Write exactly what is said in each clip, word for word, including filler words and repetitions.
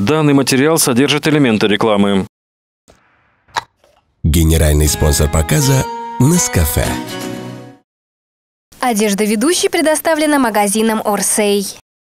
Данный материал содержит элементы рекламы. Генеральный спонсор показа Нескафе. Одежда ведущей предоставлена магазином Орсей.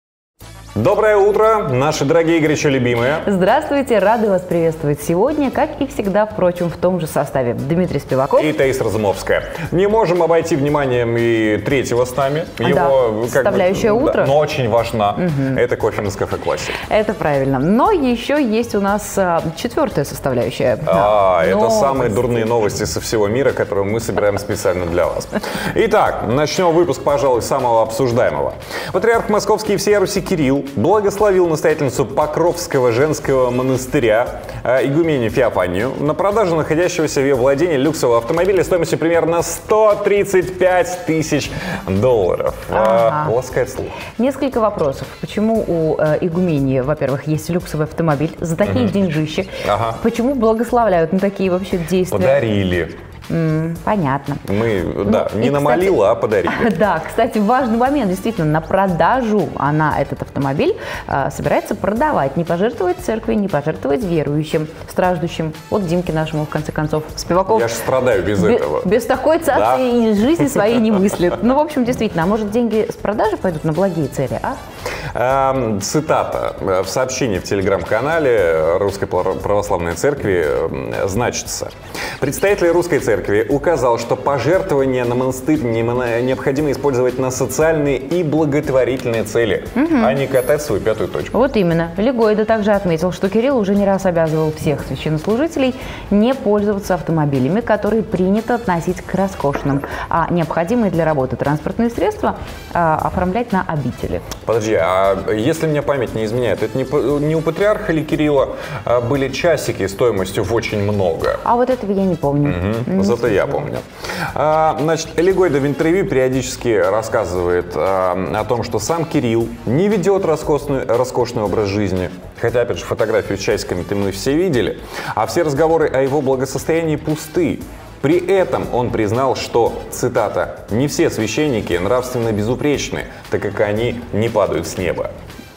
Доброе утро, наши дорогие и горячо любимые. Здравствуйте, рады вас приветствовать сегодня, как и всегда, впрочем, в том же составе. Дмитрий Спиваков и Таис Разумовская. Не можем обойти вниманием и третьего с нами. Его, да, как составляющая бы, утра. Да, но очень важна. Угу. Это кофе Нескафе Классик. Это правильно. Но еще есть у нас а, четвертая составляющая. А, да. это но... самые дурные новости со всего мира, которые мы собираем специально для вас. Итак, начнем выпуск, пожалуй, самого обсуждаемого. Патриарх Московский и всея Руси Кирилл благословил настоятельницу Покровского женского монастыря игуменью Феофанию на продажу находящегося в ее владении люксового автомобиля стоимостью примерно сто тридцать пять тысяч долларов. Ага. Ласкает слух. Несколько вопросов. Почему у э, игумении, во-первых, есть люксовый автомобиль за такие угу. деньжищи? Ага. Почему благословляют на такие вообще действия? Подарили. Mm, понятно. Мы, ну, да, не намолила, кстати, а подарили. Да, кстати, важный момент, действительно, на продажу она этот автомобиль э, собирается продавать, не пожертвовать церкви, не пожертвовать верующим, страждущим. Вот Димке нашему, в конце концов, Спиваков. Я же страдаю без, без этого. Без такой цации да? и жизни своей не мыслит. Ну, в общем, действительно, а может деньги с продажи пойдут на благие цели, а? Э, цитата. В сообщении в телеграм-канале Русской Православной Церкви значится. Представители Русской Церкви указал, что пожертвования на монастырь необходимо использовать на социальные и благотворительные цели, угу. а не катать свою пятую точку. Вот именно. Легойда также отметил, что Кирилл уже не раз обязывал всех священнослужителей не пользоваться автомобилями, которые принято относить к роскошным, а необходимые для работы транспортные средства а, оформлять на обители. Подожди, а если мне память не изменяет, это не, не у патриарха или Кирилла а были часики стоимостью в очень много? А вот этого я не помню. Угу. Зато я помню. А, значит, Легойда в интервью периодически рассказывает а, о том, что сам Кирилл не ведет роскошный, роскошный образ жизни. Хотя, опять же, фотографию с часиками-то мы все видели. А все разговоры о его благосостоянии пусты. При этом он признал, что, цитата, «не все священники нравственно безупречны, так как они не падают с неба».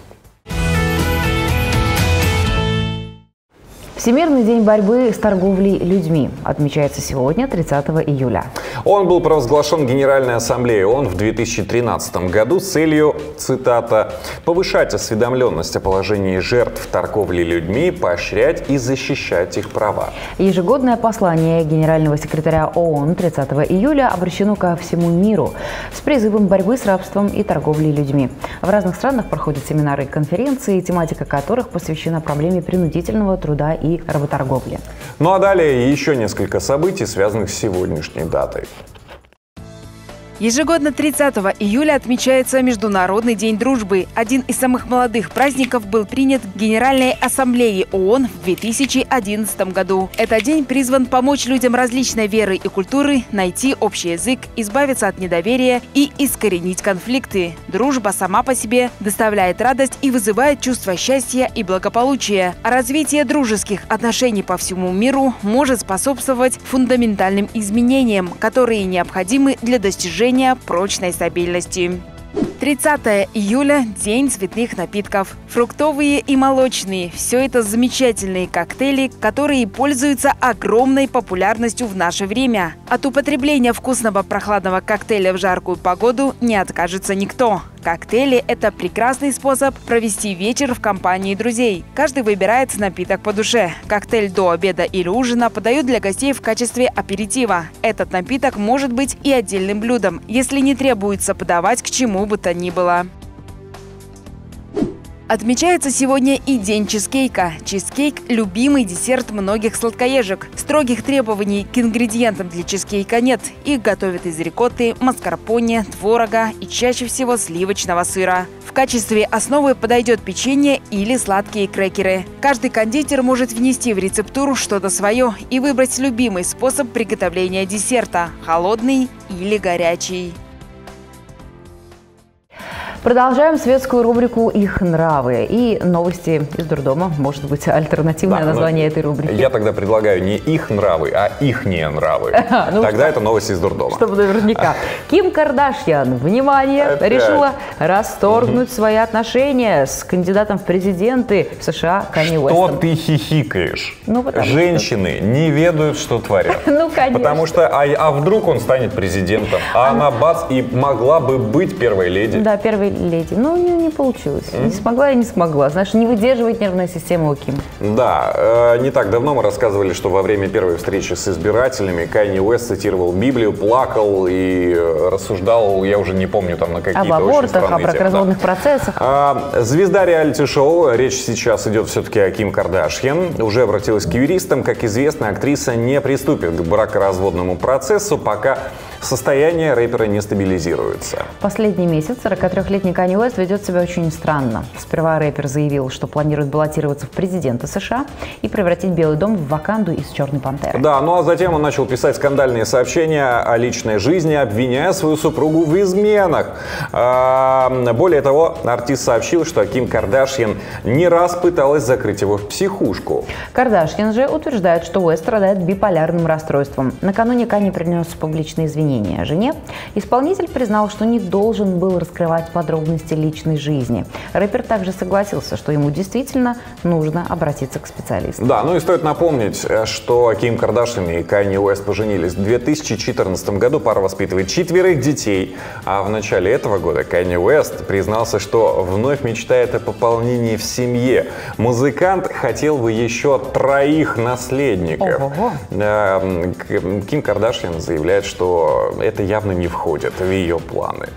Всемирный день борьбы с торговлей людьми отмечается сегодня, тридцатого июля. Он был провозглашен Генеральной Ассамблеей ООН в две тысячи тринадцатом году с целью, цитата, «повышать осведомленность о положении жертв торговли людьми, поощрять и защищать их права». Ежегодное послание генерального секретаря ООН тридцатого июля обращено ко всему миру с призывом борьбы с рабством и торговлей людьми. В разных странах проходят семинары и конференции, тематика которых посвящена проблеме принудительного труда и работорговли. Ну а далее еще несколько событий, связанных с сегодняшней датой. Ежегодно тридцатого июля отмечается Международный день дружбы. Один из самых молодых праздников был принят Генеральной Ассамблеей ООН в две тысячи одиннадцатом году. Этот день призван помочь людям различной веры и культуры найти общий язык, избавиться от недоверия и искоренить конфликты. Дружба сама по себе доставляет радость и вызывает чувство счастья и благополучия. А развитие дружеских отношений по всему миру может способствовать фундаментальным изменениям, которые необходимы для достижения прочной стабильности. тридцатого июля – День цветных напитков. Фруктовые и молочные – все это замечательные коктейли, которые пользуются огромной популярностью в наше время. От употребления вкусного прохладного коктейля в жаркую погоду не откажется никто. Коктейли – это прекрасный способ провести вечер в компании друзей. Каждый выбирает напиток по душе. Коктейль до обеда или ужина подают для гостей в качестве аперитива. Этот напиток может быть и отдельным блюдом, если не требуется подавать к чему бы то ни было. Отмечается сегодня и День чизкейка. Чизкейк – любимый десерт многих сладкоежек. Строгих требований к ингредиентам для чизкейка нет. Их готовят из рикотты, маскарпоне, творога и чаще всего сливочного сыра. В качестве основы подойдет печенье или сладкие крекеры. Каждый кондитер может внести в рецептуру что-то свое и выбрать любимый способ приготовления десерта – холодный или горячий. Продолжаем светскую рубрику «Их нравы» и новости из дурдома. Может быть, альтернативное да, название этой рубрики. Я тогда предлагаю не «Их нравы», а «Ихние нравы». Ну, тогда что? Это новости из дурдома. Чтобы наверняка. Ким Кардашьян, внимание, Опять. решила расторгнуть угу. свои отношения с кандидатом в президенты в США Канье Уэстом. Что ты хихикаешь? Ну, Женщины что... не ведают, что творят. Ну, конечно. Потому что, а, а вдруг он станет президентом, а она бац и могла бы быть первой леди. Да, первой леди. Ну, не, не получилось. Mm-hmm. Не смогла и не смогла. Знаешь, не выдерживает нервная система у Ким. Да, э, не так давно мы рассказывали, что во время первой встречи с избирателями Канье Уэст цитировал Библию, плакал и рассуждал, я уже не помню, там на какие-то об очень странные абортах, о бракоразводных да. процессах. А, звезда реалити-шоу, речь сейчас идет все-таки о Ким Кардашьян, уже обратилась к юристам. Как известно, актриса не приступит к бракоразводному процессу, пока состояние рэпера не стабилизируется. Последний месяц сорокатрёхлетний Канье Уэст ведет себя очень странно. Сперва рэпер заявил, что планирует баллотироваться в президенты США и превратить Белый дом в Ваканду из «Черной пантеры». Да, ну а затем он начал писать скандальные сообщения о личной жизни, обвиняя свою супругу в изменах. А, более того, артист сообщил, что Ким Кардашьян не раз пыталась закрыть его в психушку. Кардашьян же утверждает, что Уэст страдает биполярным расстройством. Накануне Канье принес публичные извинения жене. Исполнитель признал, что не должен был раскрывать подробности личной жизни. Рэпер также согласился, что ему действительно нужно обратиться к специалисту. Да, ну и стоит напомнить, что Ким Кардашьян и Канье Уэст поженились в две тысячи четырнадцатом году. Пара воспитывает четверых детей. А в начале этого года Канье Уэст признался, что вновь мечтает о пополнении в семье. Музыкант хотел бы еще троих наследников. Ого. Ким Кардашьян заявляет, что это явно не входит в ее планы.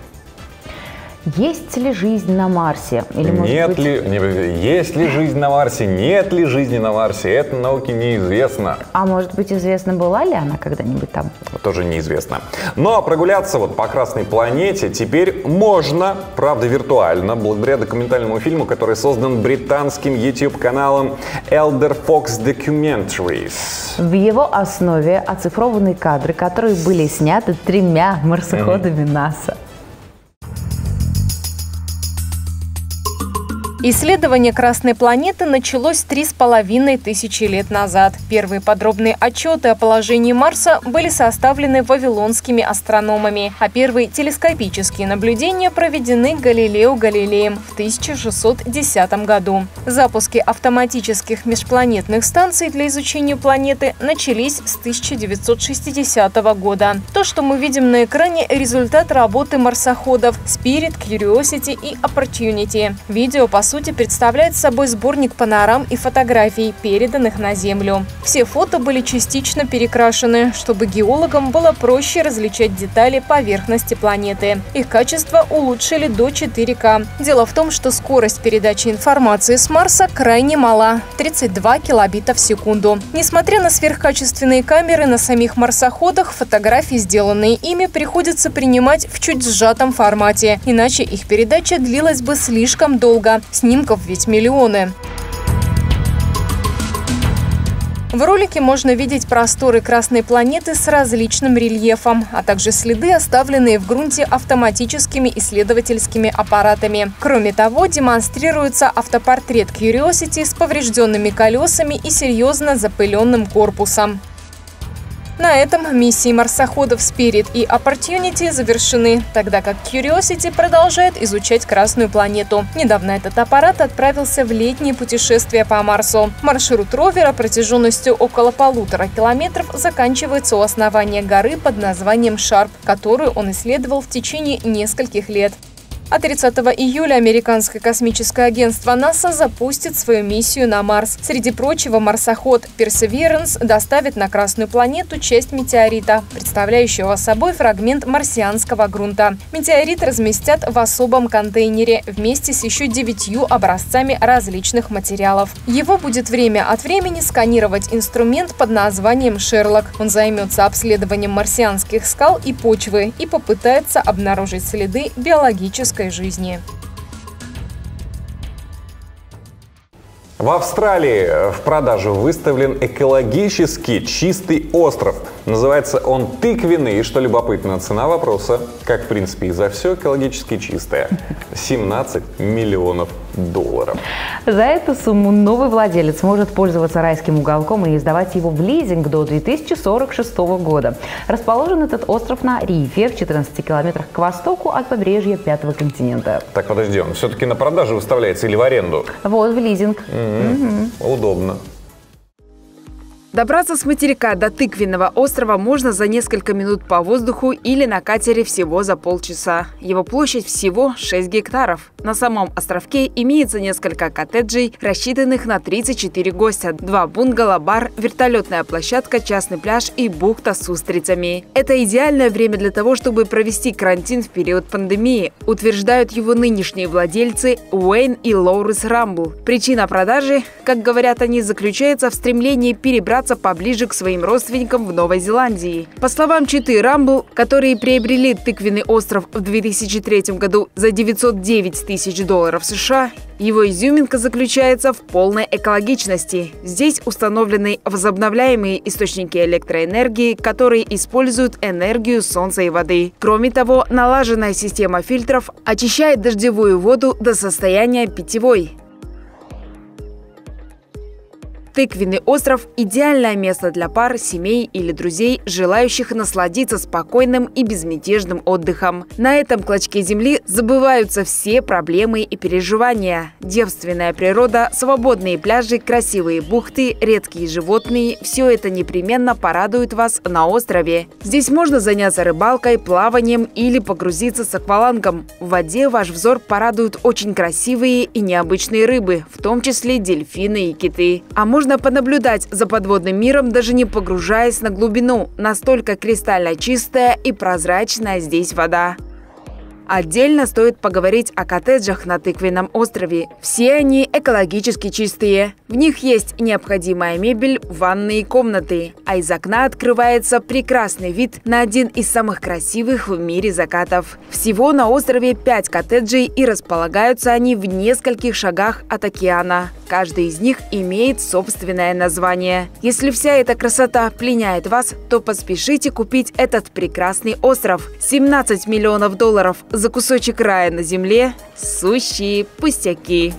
Есть ли жизнь на Марсе? Или, может Нет быть... ли, не, есть ли жизнь на Марсе? Нет ли жизни на Марсе? Это науке неизвестно. А может быть, известно, была ли она когда-нибудь там? Тоже неизвестно. Но прогуляться вот по Красной планете теперь можно, правда виртуально, благодаря документальному фильму, который создан британским YouTube-каналом Elder Fox Documentaries. В его основе оцифрованы кадры, которые были сняты тремя марсоходами mm-hmm. НАСА. Исследование Красной планеты началось три с половиной тысячи лет назад. Первые подробные отчеты о положении Марса были составлены вавилонскими астрономами, а первые телескопические наблюдения проведены Галилео Галилеем в тысяча шестьсот десятом году. Запуски автоматических межпланетных станций для изучения планеты начались с тысяча девятьсот шестидесятого года. То, что мы видим на экране, результат работы марсоходов Spirit, Curiosity и Opportunity. Видео, по сути, представляет собой сборник панорам и фотографий, переданных на Землю. Все фото были частично перекрашены, чтобы геологам было проще различать детали поверхности планеты. Их качество улучшили до четыре ка. Дело в том, что скорость передачи информации с Марса крайне мала – тридцать два килобита в секунду. Несмотря на сверхкачественные камеры на самих марсоходах, фотографии, сделанные ими, приходится принимать в чуть сжатом формате, иначе их передача длилась бы слишком долго. Снимков ведь миллионы. В ролике можно видеть просторы Красной планеты с различным рельефом, а также следы, оставленные в грунте автоматическими исследовательскими аппаратами. Кроме того, демонстрируется автопортрет Curiosity с поврежденными колесами и серьезно запыленным корпусом. На этом миссии марсоходов Spirit и Opportunity завершены, тогда как Curiosity продолжает изучать Красную планету. Недавно этот аппарат отправился в летнее путешествие по Марсу. Маршрут ровера протяженностью около полутора километров заканчивается у основания горы под названием Шарп, которую он исследовал в течение нескольких лет. А тридцатого июля американское космическое агентство НАСА запустит свою миссию на Марс. Среди прочего, марсоход Perseverance доставит на Красную планету часть метеорита, представляющего собой фрагмент марсианского грунта. Метеорит разместят в особом контейнере вместе с еще девятью образцами различных материалов. Его будет время от времени сканировать инструмент под названием Шерлок. Он займется обследованием марсианских скал и почвы и попытается обнаружить следы биологической жизни. В Австралии в продажу выставлен экологически чистый остров. Называется он «Тыквенный». И что любопытно, цена вопроса, как в принципе и за все, экологически чистая. семнадцать миллионов долларов. За эту сумму новый владелец может пользоваться райским уголком и сдавать его в лизинг до две тысячи сорок шестого года. Расположен этот остров на рифе в четырнадцати километрах к востоку от побережья Пятого континента. Так, подожди, он все-таки на продажу выставляется или в аренду? Вот, в лизинг. Mm-hmm. Угу. Удобно. Добраться с материка до Тыквенного острова можно за несколько минут по воздуху или на катере всего за полчаса. Его площадь всего шесть гектаров. На самом островке имеется несколько коттеджей, рассчитанных на тридцать четыре гостя, два бунгало, бар, вертолетная площадка, частный пляж и бухта с устрицами. Это идеальное время для того, чтобы провести карантин в период пандемии, утверждают его нынешние владельцы Уэйн и Лоурис Рамбл. Причина продажи, как говорят они, заключается в стремлении перебраться поближе к своим родственникам в Новой Зеландии. По словам четы Рамбл, которые приобрели Тыквенный остров в две тысячи третьем году за девятьсот девять тысяч долларов США, его изюминка заключается в полной экологичности. Здесь установлены возобновляемые источники электроэнергии, которые используют энергию солнца и воды. Кроме того, налаженная система фильтров очищает дождевую воду до состояния питьевой. Тыквенный остров – идеальное место для пар, семей или друзей, желающих насладиться спокойным и безмятежным отдыхом. На этом клочке земли забываются все проблемы и переживания. Девственная природа, свободные пляжи, красивые бухты, редкие животные – все это непременно порадует вас на острове. Здесь можно заняться рыбалкой, плаванием или погрузиться с аквалангом. В воде ваш взор порадуют очень красивые и необычные рыбы, в том числе дельфины и киты. А можно Можно понаблюдать за подводным миром, даже не погружаясь на глубину. Настолько кристально чистая и прозрачная здесь вода. Отдельно стоит поговорить о коттеджах на Тыквенном острове. Все они экологически чистые. В них есть необходимая мебель, ванные комнаты. А из окна открывается прекрасный вид на один из самых красивых в мире закатов. Всего на острове пять коттеджей, и располагаются они в нескольких шагах от океана. Каждый из них имеет собственное название. Если вся эта красота пленяет вас, то поспешите купить этот прекрасный остров. семнадцать миллионов долларов за кусочек рая на земле – сущие пустяки.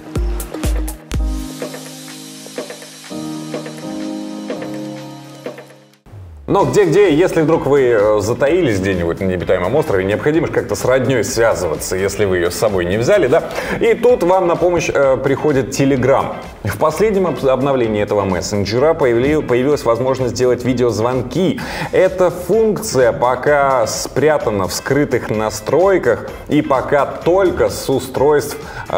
Но где-где, если вдруг вы затаились где-нибудь на необитаемом острове, необходимо же как-то с родней связываться, если вы ее с собой не взяли, да? И тут вам на помощь э, приходит Telegram. В последнем обновлении этого мессенджера появили, появилась возможность делать видеозвонки. Эта функция пока спрятана в скрытых настройках и пока только с устройств э,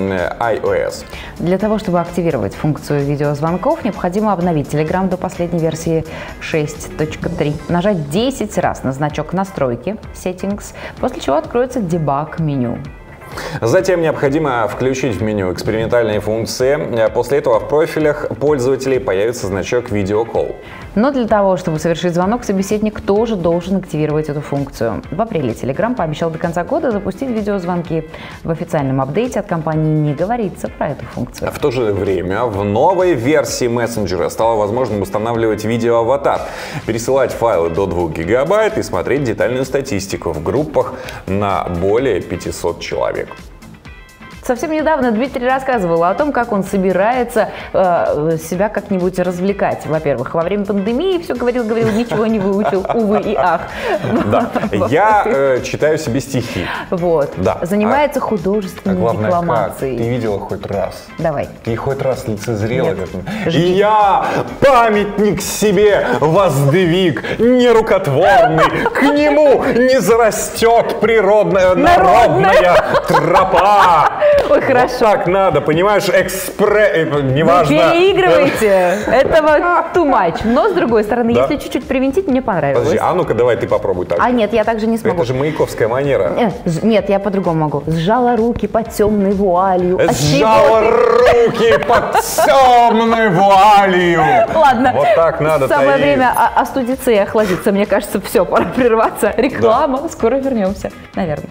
iOS. Для того, чтобы активировать функцию видеозвонков, необходимо обновить Telegram до последней версии шесть точка три. Нажать десять раз на значок настройки Settings, после чего откроется дебаг меню. Затем необходимо включить в меню экспериментальные функции. После этого в профилях пользователей появится значок Video Call. Но для того, чтобы совершить звонок, собеседник тоже должен активировать эту функцию. В апреле Telegram пообещал до конца года запустить видеозвонки. В официальном апдейте от компании не говорится про эту функцию. В то же время в новой версии мессенджера стало возможным устанавливать видеоаватар, пересылать файлы до двух гигабайт и смотреть детальную статистику в группах на более пятисот человек. Совсем недавно Дмитрий рассказывал о том, как он собирается э, себя как-нибудь развлекать. Во-первых, во время пандемии все говорил-говорил, ничего не выучил, увы и ах. Да, я э, читаю себе стихи. Вот. Да. Занимается художественной а главное, декламацией. Как? Ты видела хоть раз? Давай. Ты хоть раз лицезрела? Нет. Как... И я памятник себе воздвиг нерукотворный, к нему не зарастет природная народная тропа. Ой, хорошо. Вот так надо, понимаешь, экспресс, неважно. Вы переигрываете. Этого too much. Но, с другой стороны, Да. если чуть-чуть привинтить, мне понравилось. Подожди, а ну-ка давай ты попробуй так. А нет, я так же не смогу. Это же маяковская манера. Нет, ж- Нет, я по-другому могу. Сжала руки под темной вуалью. Сжала руки под темной вуалью. Ладно. Вот так надо. Самое Таир. время о- остудиться и охладиться. Мне кажется, все, пора прерваться. Реклама. Скоро вернемся. Наверное.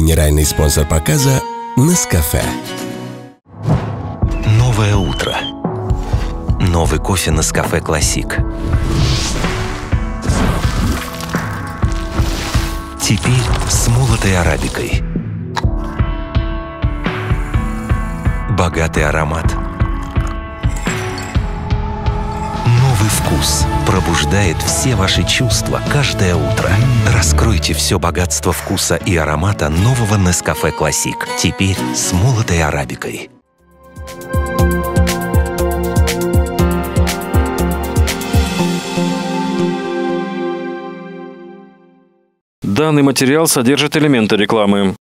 Генеральный спонсор показа Нескафе. Новое утро. Новый кофе Нескафе Классик. Теперь с молотой арабикой. Богатый аромат. Новый вкус пробуждает все ваши чувства каждое утро. Раскройте все богатство вкуса и аромата нового Нескафе Классик. Теперь с молотой арабикой. Данный материал содержит элементы рекламы.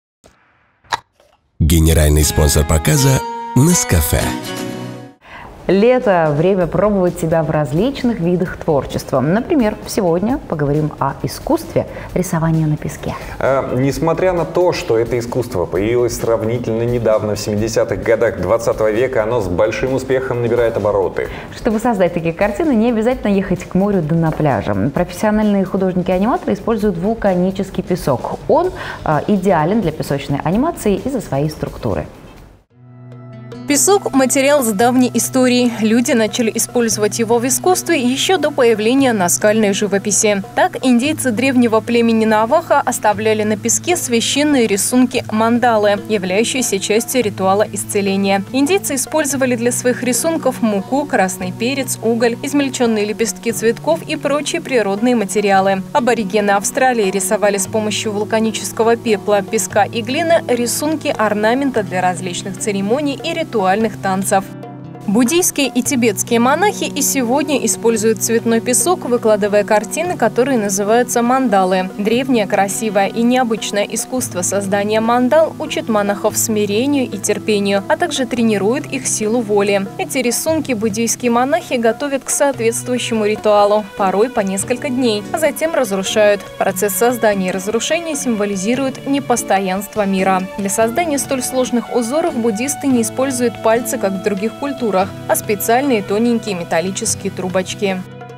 Генеральный спонсор показа Нескафе. Лето – время пробовать себя в различных видах творчества. Например, сегодня поговорим о искусстве рисования на песке. А, несмотря на то, что это искусство появилось сравнительно недавно, в семидесятых годах двадцатого века, оно с большим успехом набирает обороты. Чтобы создать такие картины, не обязательно ехать к морю да на пляже. Профессиональные художники-аниматоры используют вулканический песок. Он э, идеален для песочной анимации из-за своей структуры. Песок – материал с давней историей. Люди начали использовать его в искусстве еще до появления наскальной живописи. Так, индейцы древнего племени Наваха оставляли на песке священные рисунки мандалы, являющиеся частью ритуала исцеления. Индейцы использовали для своих рисунков муку, красный перец, уголь, измельченные лепестки цветков и прочие природные материалы. Аборигены Австралии рисовали с помощью вулканического пепла, песка и глины рисунки орнамента для различных церемоний и ритуалов. ритуальных танцев. Буддийские и тибетские монахи и сегодня используют цветной песок, выкладывая картины, которые называются мандалы. Древнее, красивое и необычное искусство создания мандал учит монахов смирению и терпению, а также тренирует их силу воли. Эти рисунки буддийские монахи готовят к соответствующему ритуалу, порой по несколько дней, а затем разрушают. Процесс создания и разрушения символизирует непостоянство мира. Для создания столь сложных узоров буддисты не используют пальцы, как в других культурах, а специальные тоненькие металлические трубочки.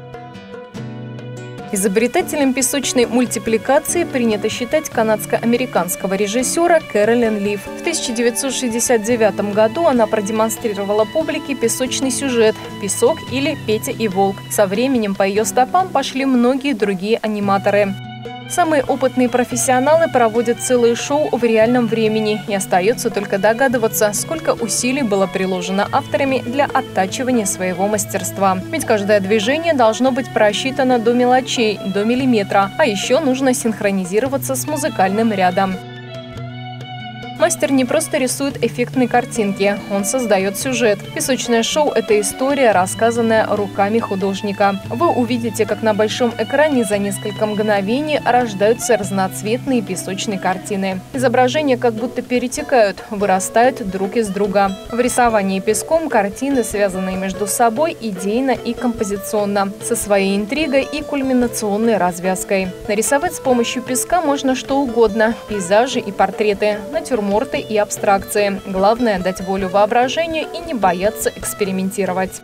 Изобретателем песочной мультипликации принято считать канадско-американского режиссера Кэролин Лив. В тысяча девятьсот шестьдесят девятом году она продемонстрировала публике песочный сюжет «Песок» или «Петя и волк». Со временем по ее стопам пошли многие другие аниматоры. Самые опытные профессионалы проводят целые шоу в реальном времени, и остается только догадываться, сколько усилий было приложено авторами для оттачивания своего мастерства. Ведь каждое движение должно быть просчитано до мелочей, до миллиметра, а еще нужно синхронизироваться с музыкальным рядом. Мастер не просто рисует эффектные картинки, он создает сюжет. Песочное шоу – это история, рассказанная руками художника. Вы увидите, как на большом экране за несколько мгновений рождаются разноцветные песочные картины. Изображения как будто перетекают, вырастают друг из друга. В рисовании песком картины, связанные между собой идейно и композиционно, со своей интригой и кульминационной развязкой. Нарисовать с помощью песка можно что угодно – пейзажи и портреты, натюрморты и абстракции. Главное – дать волю воображению и не бояться экспериментировать.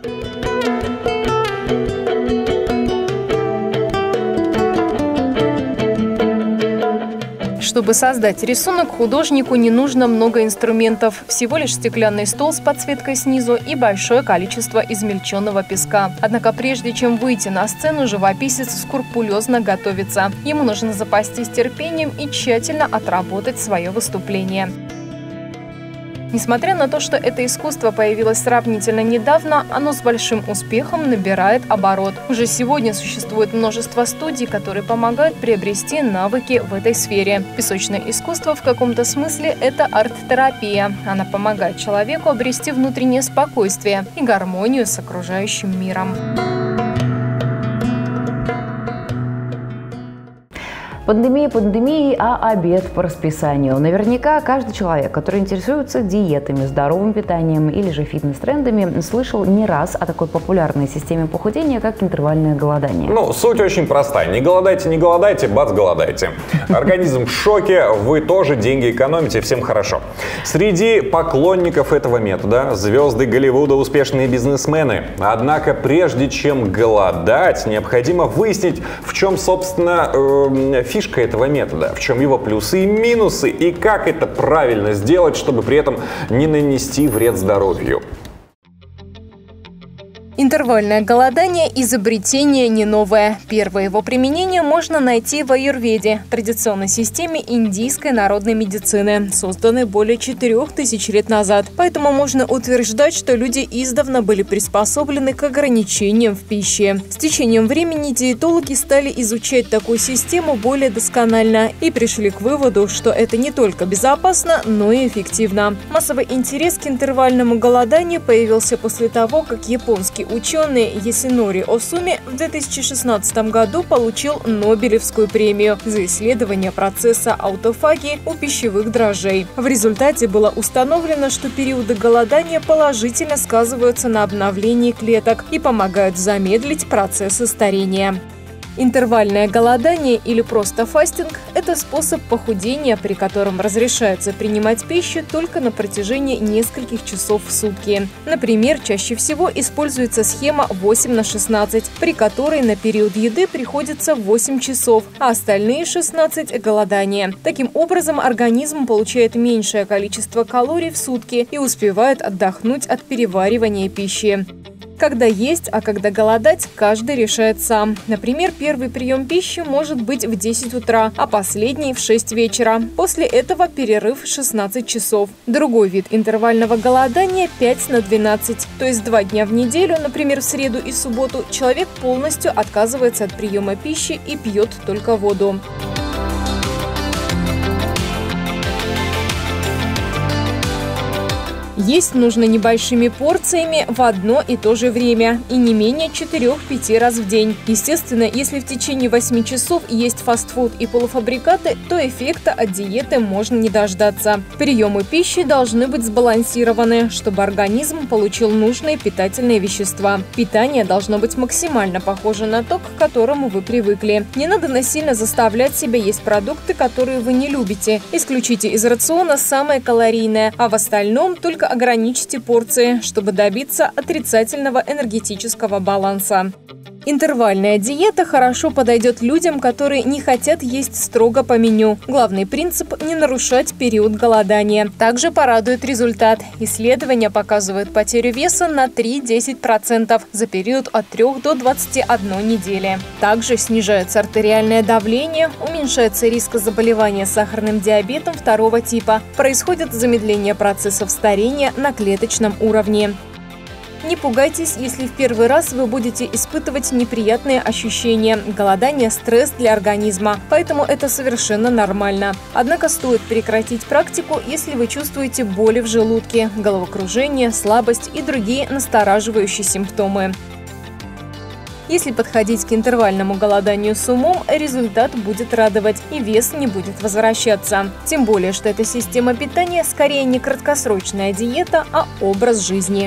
Чтобы создать рисунок, художнику не нужно много инструментов. Всего лишь стеклянный стол с подсветкой снизу и большое количество измельченного песка. Однако прежде чем выйти на сцену, живописец скрупулезно готовится. Ему нужно запастись терпением и тщательно отработать свое выступление. Несмотря на то, что это искусство появилось сравнительно недавно, оно с большим успехом набирает оборот. Уже сегодня существует множество студий, которые помогают приобрести навыки в этой сфере. Песочное искусство в каком-то смысле – это арт-терапия. Она помогает человеку обрести внутреннее спокойствие и гармонию с окружающим миром. Пандемия пандемией, а обед по расписанию. Наверняка каждый человек, который интересуется диетами, здоровым питанием или же фитнес-трендами, слышал не раз о такой популярной системе похудения, как интервальное голодание. Ну, суть очень простая. Не голодайте, не голодайте, бац, голодаете. Организм в шоке, вы тоже деньги экономите, всем хорошо. Среди поклонников этого метода звезды Голливуда, успешные бизнесмены. Однако, прежде чем голодать, необходимо выяснить, в чем, собственно, э, фишка этого метода? В чем его плюсы и минусы? И как это правильно сделать, чтобы при этом не нанести вред здоровью? Интервальное голодание – изобретение не новое. Первое его применение можно найти в аюрведе, традиционной системе индийской народной медицины, созданной более четырех тысяч лет назад. Поэтому можно утверждать, что люди издавна были приспособлены к ограничениям в пище. С течением времени диетологи стали изучать такую систему более досконально и пришли к выводу, что это не только безопасно, но и эффективно. Массовый интерес к интервальному голоданию появился после того, как японский ученый Ясунори Осуми в две тысячи шестнадцатом году получил Нобелевскую премию за исследование процесса аутофагии у пищевых дрожжей. В результате было установлено, что периоды голодания положительно сказываются на обновлении клеток и помогают замедлить процессы старения. Интервальное голодание или просто фастинг – это способ похудения, при котором разрешается принимать пищу только на протяжении нескольких часов в сутки. Например, чаще всего используется схема восемь на шестнадцать, при которой на период еды приходится восемь часов, а остальные шестнадцать – голодание. Таким образом, организм получает меньшее количество калорий в сутки и успевает отдохнуть от переваривания пищи. Когда есть, а когда голодать, каждый решает сам. Например, первый прием пищи может быть в десять утра, а последний в шесть вечера. После этого перерыв шестнадцать часов. Другой вид интервального голодания – пять на двенадцать. То есть два дня в неделю, например, в среду и субботу, человек полностью отказывается от приема пищи и пьет только воду. Есть нужно небольшими порциями в одно и то же время и не менее четырёх-пяти раз в день. Естественно, если в течение восьми часов есть фастфуд и полуфабрикаты, то эффекта от диеты можно не дождаться. Приемы пищи должны быть сбалансированы, чтобы организм получил нужные питательные вещества. Питание должно быть максимально похоже на то, к которому вы привыкли. Не надо насильно заставлять себя есть продукты, которые вы не любите. Исключите из рациона самое калорийное, а в остальном только ограничьте порции, чтобы добиться отрицательного энергетического баланса. Интервальная диета хорошо подойдет людям, которые не хотят есть строго по меню. Главный принцип – не нарушать период голодания. Также порадует результат. Исследования показывают потерю веса на три-десять процентов за период от трёх до двадцати одной недели. Также снижается артериальное давление, уменьшается риск заболевания сахарным диабетом второго типа, происходит замедление процессов старения на клеточном уровне. Не пугайтесь, если в первый раз вы будете испытывать неприятные ощущения. Голодание – стресс для организма, поэтому это совершенно нормально. Однако стоит прекратить практику, если вы чувствуете боли в желудке, головокружение, слабость и другие настораживающие симптомы. Если подходить к интервальному голоданию с умом, результат будет радовать и вес не будет возвращаться. Тем более, что эта система питания скорее не краткосрочная диета, а образ жизни.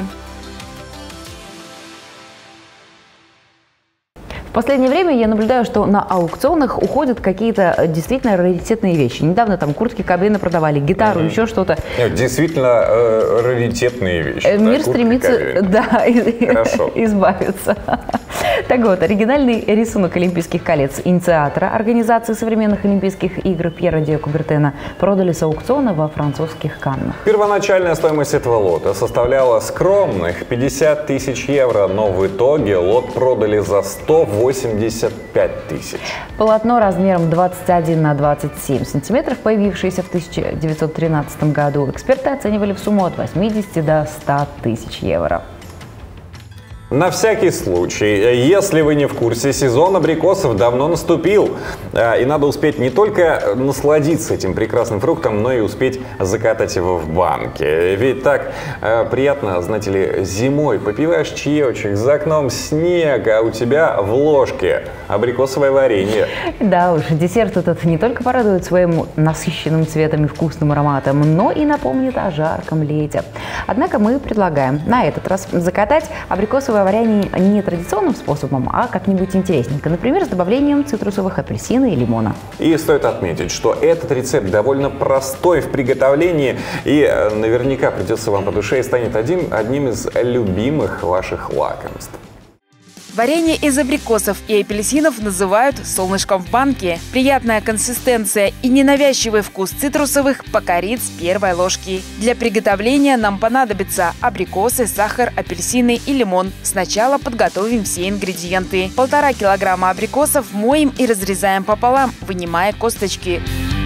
В последнее время я наблюдаю, что на аукционах уходят какие-то действительно раритетные вещи. Недавно там куртки Кобейна продавали, гитару, mm-hmm. еще что-то. Нет, действительно э, раритетные вещи. Мир да, стремится да, избавиться. Так вот, оригинальный рисунок Олимпийских колец инициатора Организации современных Олимпийских игр Пьера де Кубертена продали с аукциона во французских Каннах. Первоначальная стоимость этого лота составляла скромных пятьдесят тысяч евро, но в итоге лот продали за сто восемьдесят пять тысяч. Полотно размером двадцать один на двадцать семь сантиметров, появившееся в тысяча девятьсот тринадцатом году, эксперты оценивали в сумму от восьмидесяти до ста тысяч евро. На всякий случай, если вы не в курсе, сезон абрикосов давно наступил. И надо успеть не только насладиться этим прекрасным фруктом, но и успеть закатать его в банке. Ведь так приятно, знаете ли, зимой попиваешь чаечек, за окном снег, а у тебя в ложке абрикосовое варенье. Да уж, десерт этот не только порадует своим насыщенным цветом и вкусным ароматом, но и напомнит о жарком лете. Однако мы предлагаем на этот раз закатать абрикосовое варенье не традиционным способом, а как-нибудь интересненько. Например, с добавлением цитрусовых апельсина и лимона. И стоит отметить, что этот рецепт довольно простой в приготовлении и наверняка придется вам по душе и станет один, одним из любимых ваших лакомств. Варенье из абрикосов и апельсинов называют солнышком в банке. Приятная консистенция и ненавязчивый вкус цитрусовых покорит с первой ложки. Для приготовления нам понадобятся абрикосы, сахар, апельсины и лимон. Сначала подготовим все ингредиенты. Полтора килограмма абрикосов моем и разрезаем пополам, вынимая косточки.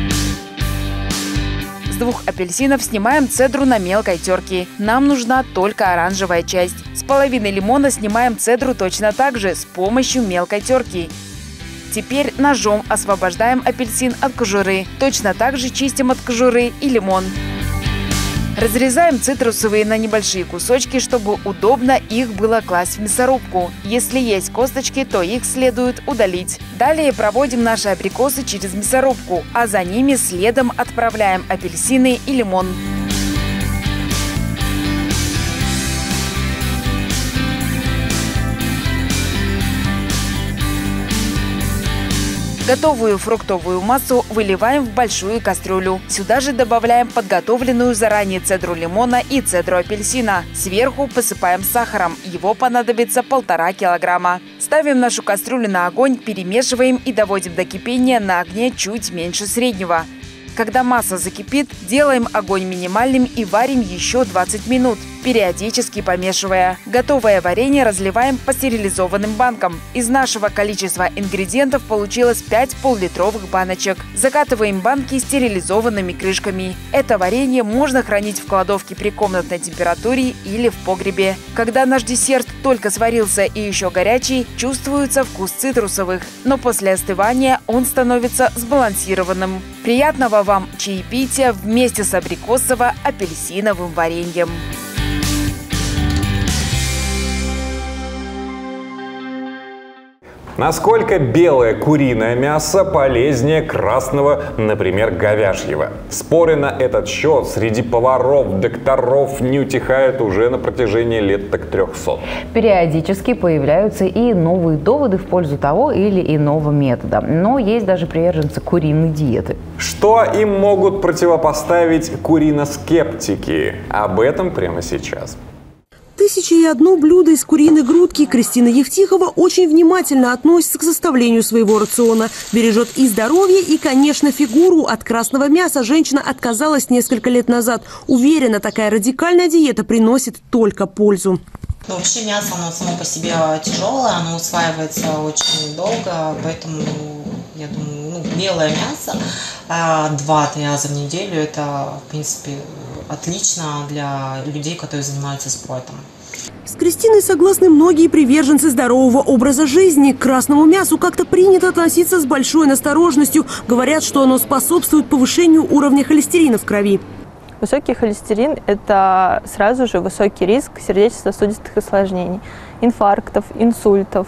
С двух апельсинов снимаем цедру на мелкой терке. Нам нужна только оранжевая часть. С половины лимона снимаем цедру точно так же, с помощью мелкой терки. Теперь ножом освобождаем апельсин от кожуры. Точно так же чистим от кожуры и лимон. Разрезаем цитрусовые на небольшие кусочки, чтобы удобно их было класть в мясорубку. Если есть косточки, то их следует удалить. Далее проводим наши абрикосы через мясорубку, а за ними следом отправляем апельсины и лимон. Готовую фруктовую массу выливаем в большую кастрюлю. Сюда же добавляем подготовленную заранее цедру лимона и цедру апельсина. Сверху посыпаем сахаром. Его понадобится полтора килограмма. Ставим нашу кастрюлю на огонь, перемешиваем и доводим до кипения на огне чуть меньше среднего. Когда масса закипит, делаем огонь минимальным и варим еще двадцать минут, периодически помешивая. Готовое варенье разливаем по стерилизованным банкам. Из нашего количества ингредиентов получилось пять поллитровых баночек. Закатываем банки стерилизованными крышками. Это варенье можно хранить в кладовке при комнатной температуре или в погребе. Когда наш десерт только сварился и еще горячий, чувствуется вкус цитрусовых, но после остывания он становится сбалансированным. Приятного вам чаепития вместе с абрикосово-апельсиновым вареньем! Насколько белое куриное мясо полезнее красного, например, говяжьего? Споры на этот счет среди поваров, докторов не утихают уже на протяжении лет так трехсот. Периодически появляются и новые доводы в пользу того или иного метода. Но есть даже приверженцы куриной диеты. Что им могут противопоставить куриноскептики? Об этом прямо сейчас. «Тысяча и одно блюдо из куриной грудки» Кристина Евтихова очень внимательно относится к составлению своего рациона. Бережет и здоровье, и, конечно, фигуру. От красного мяса женщина отказалась несколько лет назад. Уверена, такая радикальная диета приносит только пользу. Но вообще мясо, оно само по себе тяжелое, оно усваивается очень долго, поэтому, я думаю, ну, белое мясо два-три раза в неделю – это, в принципе, отлично для людей, которые занимаются спортом. С Кристиной согласны многие приверженцы здорового образа жизни. К красному мясу как-то принято относиться с большой настороженностью. Говорят, что оно способствует повышению уровня холестерина в крови. Высокий холестерин – это сразу же высокий риск сердечно-сосудистых осложнений, инфарктов, инсультов,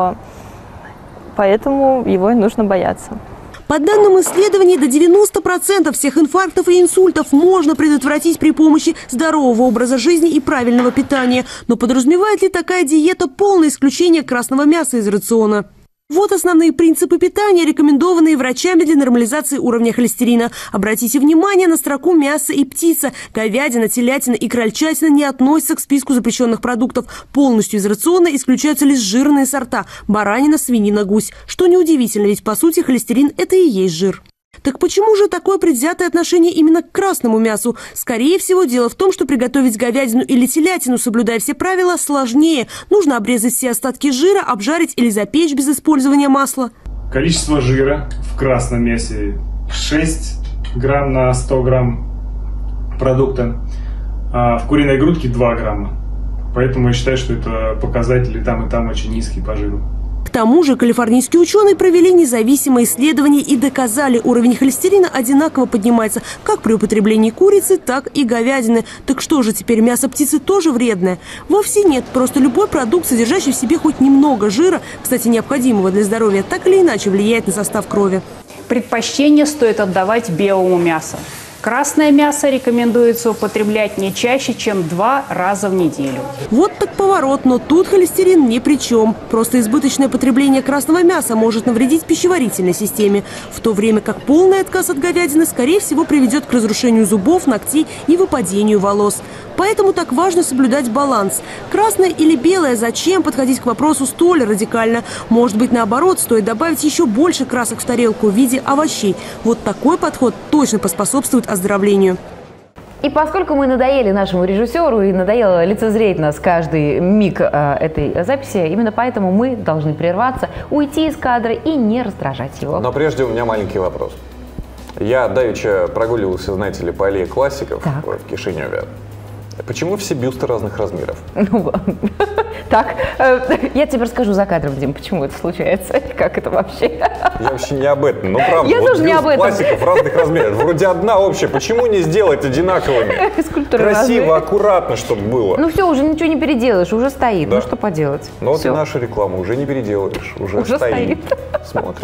поэтому его и нужно бояться. По данным исследований, до девяноста процентов всех инфарктов и инсультов можно предотвратить при помощи здорового образа жизни и правильного питания. Но подразумевает ли такая диета полное исключение красного мяса из рациона? Вот основные принципы питания, рекомендованные врачами для нормализации уровня холестерина. Обратите внимание на строку «мясо и птица». Говядина, телятина и крольчатина не относятся к списку запрещенных продуктов. Полностью из рациона исключаются лишь жирные сорта – баранина, свинина, гусь. Что неудивительно, ведь по сути холестерин – это и есть жир. Так почему же такое предвзятое отношение именно к красному мясу? Скорее всего, дело в том, что приготовить говядину или телятину, соблюдая все правила, сложнее. Нужно обрезать все остатки жира, обжарить или запечь без использования масла. Количество жира в красном мясе шесть грамм на сто грамм продукта, а в куриной грудке два грамма. Поэтому я считаю, что это показатели там и там очень низкие по жиру. К тому же калифорнийские ученые провели независимые исследования и доказали, уровень холестерина одинаково поднимается как при употреблении курицы, так и говядины. Так что же, теперь мясо птицы тоже вредное? Вовсе нет, просто любой продукт, содержащий в себе хоть немного жира, кстати, необходимого для здоровья, так или иначе влияет на состав крови. Предпочтение стоит отдавать белому мясу. Красное мясо рекомендуется употреблять не чаще, чем два раза в неделю. Вот так поворот, но тут холестерин ни при чем. Просто избыточное потребление красного мяса может навредить пищеварительной системе, в то время как полный отказ от говядины, скорее всего, приведет к разрушению зубов, ногтей и выпадению волос. Поэтому так важно соблюдать баланс. Красное или белое, зачем подходить к вопросу столь радикально? Может быть, наоборот, стоит добавить еще больше красок в тарелку в виде овощей. Вот такой подход точно поспособствует оздоровлению. И поскольку мы надоели нашему режиссеру и надоело лицезреть нас каждый миг э, этой записи, именно поэтому мы должны прерваться, уйти из кадра и не раздражать его. Но прежде у меня маленький вопрос. Я давеча прогуливался, знаете ли, по аллее классиков так. в Кишиневе. Почему все бюсты разных размеров? Ну, так, я тебе расскажу за кадром, Дим, почему это случается, как это вообще. Я вообще не об этом, ну правда, я вот тоже не об этом. Классиков разных размеров, вроде одна общая, почему не сделать одинаковыми? Скульптуры красиво, разные. Аккуратно, чтобы было. Ну все, уже ничего не переделаешь, уже стоит, да. ну что поделать. Ну вот все. и наша реклама, уже не переделаешь, уже, уже стоит. стоит. Смотрим.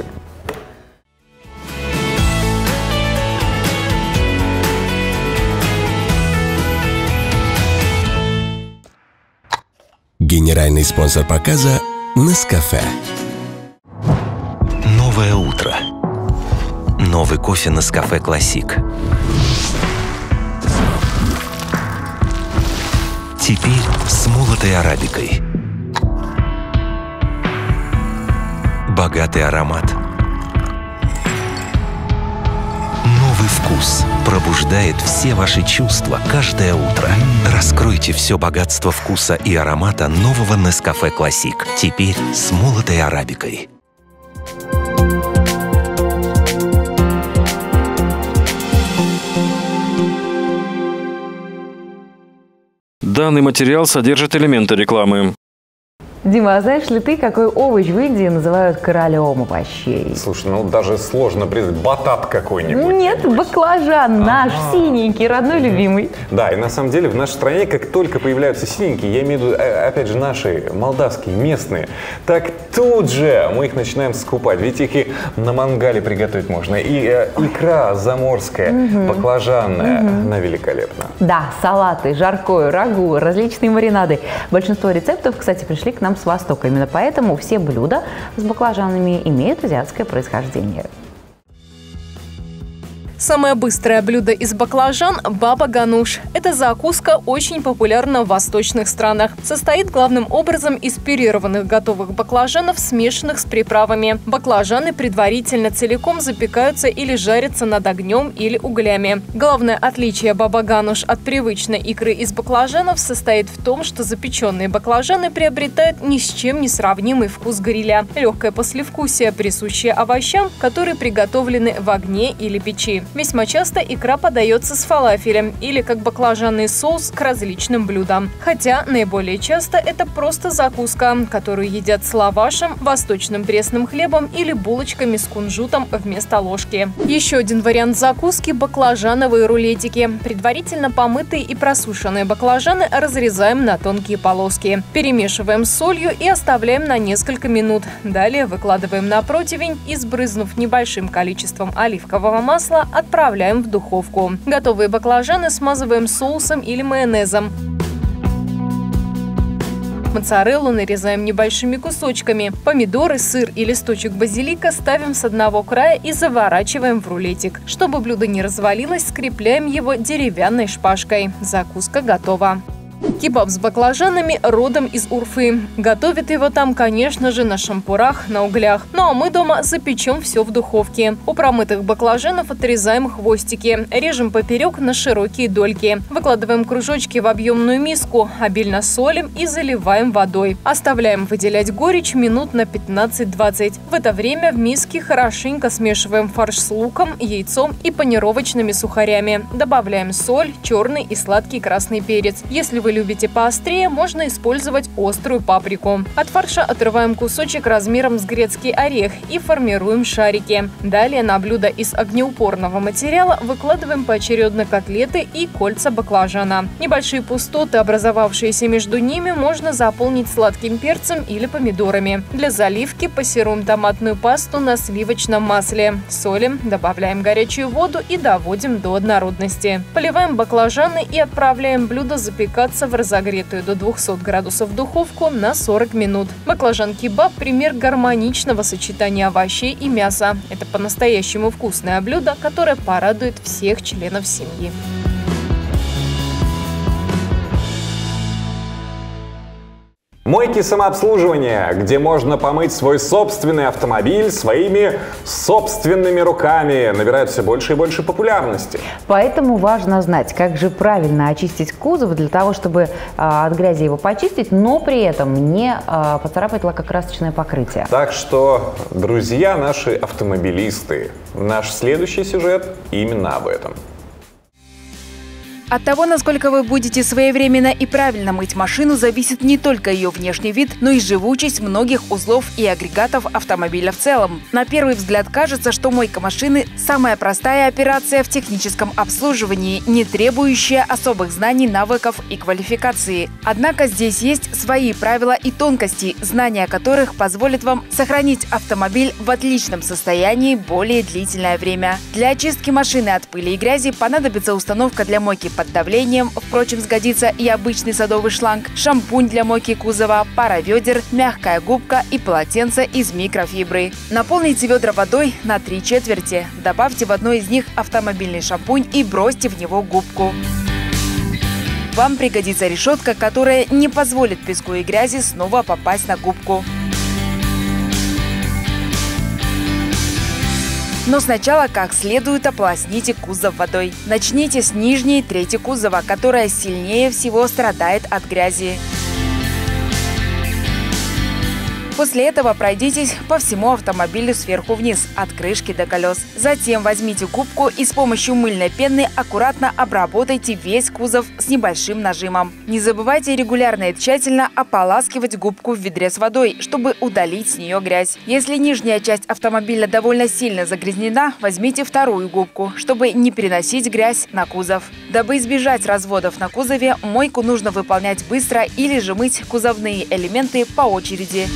Генеральный спонсор показа Нескафе. Новое утро. Новый кофе Нескафе Классик. Теперь с молотой арабикой. Богатый аромат. Новый вкус пробуждает все ваши чувства каждое утро. Раскройте все богатство вкуса и аромата нового Нескафе Классик. Теперь с молотой арабикой. Данный материал содержит элементы рекламы. Дима, а знаешь ли ты, какой овощ в Индии называют королем овощей? Слушай, ну даже сложно придумать. Батат какой-нибудь. Нет, баклажан наш, ага. синенький, родной, любимый. Да, и на самом деле в нашей стране, как только появляются синенькие, я имею в виду, опять же, наши молдавские, местные, так тут же мы их начинаем скупать. Ведь их и на мангале приготовить можно. И э, икра заморская, угу. баклажанная, угу. она великолепна. Да, салаты, жаркое, рагу, различные маринады. Большинство рецептов, кстати, пришли к нам с Востока. Именно поэтому все блюда с баклажанами имеют азиатское происхождение. Самое быстрое блюдо из баклажан – баба гануш. Эта закуска очень популярна в восточных странах. Состоит главным образом из пюрированных готовых баклажанов, смешанных с приправами. Баклажаны предварительно целиком запекаются или жарятся над огнем или углями. Главное отличие баба гануш от привычной икры из баклажанов состоит в том, что запеченные баклажаны приобретают ни с чем не сравнимый вкус гриля. Легкое послевкусие, присущее овощам, которые приготовлены в огне или печи. Весьма часто икра подается с фалафелем или как баклажанный соус к различным блюдам. Хотя наиболее часто это просто закуска, которую едят с лавашем, восточным пресным хлебом или булочками с кунжутом вместо ложки. Еще один вариант закуски – баклажановые рулетики. Предварительно помытые и просушенные баклажаны разрезаем на тонкие полоски. Перемешиваем с солью и оставляем на несколько минут. Далее выкладываем на противень и, сбрызнув небольшим количеством оливкового масла, отправляем в духовку. Готовые баклажаны смазываем соусом или майонезом. Моцареллу нарезаем небольшими кусочками. Помидоры, сыр и листочек базилика ставим с одного края и заворачиваем в рулетик. Чтобы блюдо не развалилось, скрепляем его деревянной шпажкой. Закуска готова. Кебаб с баклажанами родом из Урфы. Готовят его там, конечно же, на шампурах, на углях. Ну а мы дома запечем все в духовке. У промытых баклажанов отрезаем хвостики, режем поперек на широкие дольки. Выкладываем кружочки в объемную миску, обильно солим и заливаем водой. Оставляем выделять горечь минут на пятнадцать-двадцать. В это время в миске хорошенько смешиваем фарш с луком, яйцом и панировочными сухарями. Добавляем соль, черный и сладкий красный перец. Если вы любите поострее, можно использовать острую паприку. От фарша отрываем кусочек размером с грецкий орех и формируем шарики. Далее на блюдо из огнеупорного материала выкладываем поочередно котлеты и кольца баклажана. Небольшие пустоты, образовавшиеся между ними, можно заполнить сладким перцем или помидорами. Для заливки пассируем томатную пасту на сливочном масле. Солим, добавляем горячую воду и доводим до однородности. Поливаем баклажаны и отправляем блюдо запекаться в разогретую до двухсот градусов духовку на сорок минут. Баклажан-кебаб – пример гармоничного сочетания овощей и мяса. Это по-настоящему вкусное блюдо, которое порадует всех членов семьи. Мойки самообслуживания, где можно помыть свой собственный автомобиль своими собственными руками, набирают все больше и больше популярности. Поэтому важно знать, как же правильно очистить кузов для того, чтобы а, от грязи его почистить, но при этом не а, поцарапать лакокрасочное покрытие. Так что, друзья наши автомобилисты, наш следующий сюжет именно об этом. От того, насколько вы будете своевременно и правильно мыть машину, зависит не только ее внешний вид, но и живучесть многих узлов и агрегатов автомобиля в целом. На первый взгляд кажется, что мойка машины – самая простая операция в техническом обслуживании, не требующая особых знаний, навыков и квалификации. Однако здесь есть свои правила и тонкости, знания которых позволят вам сохранить автомобиль в отличном состоянии более длительное время. Для очистки машины от пыли и грязи понадобится установка для мойки под давлением, впрочем, сгодится и обычный садовый шланг, шампунь для мойки кузова, пара ведер, мягкая губка и полотенце из микрофибры. Наполните ведра водой на три четверти. Добавьте в одно из них автомобильный шампунь и бросьте в него губку. Вам пригодится решетка, которая не позволит песку и грязи снова попасть на губку. Но сначала как следует ополосните кузов водой. Начните с нижней трети кузова, которая сильнее всего страдает от грязи. После этого пройдитесь по всему автомобилю сверху вниз, от крышки до колес. Затем возьмите губку и с помощью мыльной пены аккуратно обработайте весь кузов с небольшим нажимом. Не забывайте регулярно и тщательно ополаскивать губку в ведре с водой, чтобы удалить с нее грязь. Если нижняя часть автомобиля довольно сильно загрязнена, возьмите вторую губку, чтобы не переносить грязь на кузов. Дабы избежать разводов на кузове, мойку нужно выполнять быстро или же мыть кузовные элементы по очереди.